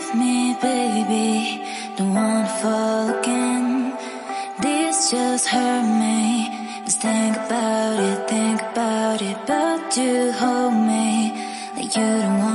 with me, baby. Don't wanna fall again. This just hurt me. Just think about it, but you hold me like you don't